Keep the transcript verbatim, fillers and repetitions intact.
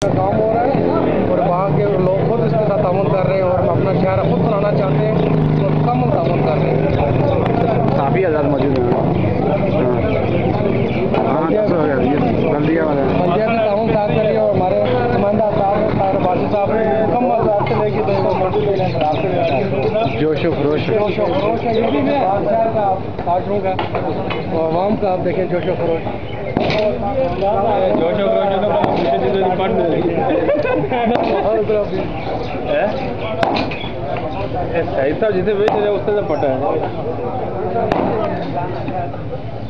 काम हो रहा है और वहाँ के लोग खुद इसके साथ तामुन कर रहे हैं और अपना शहर खुद बनाना चाहते हैं और कम तामुन कर रहे हैं। काफ़ी आज़ाद मौजूद हैं। हाँ बल्दिया वाले बल्दिया भी तामुन साथ करिए और हमारे नुमाइंदा साहब बासी साहब कम आज़ाद से लेके जोशो खरोश जोशो खरोश है, ये भी है शहर का ताजरों का और आवाम का। आप देखें जोशो खरोश जोशो खरोश जिसे बेच रहे उससे तो पता है।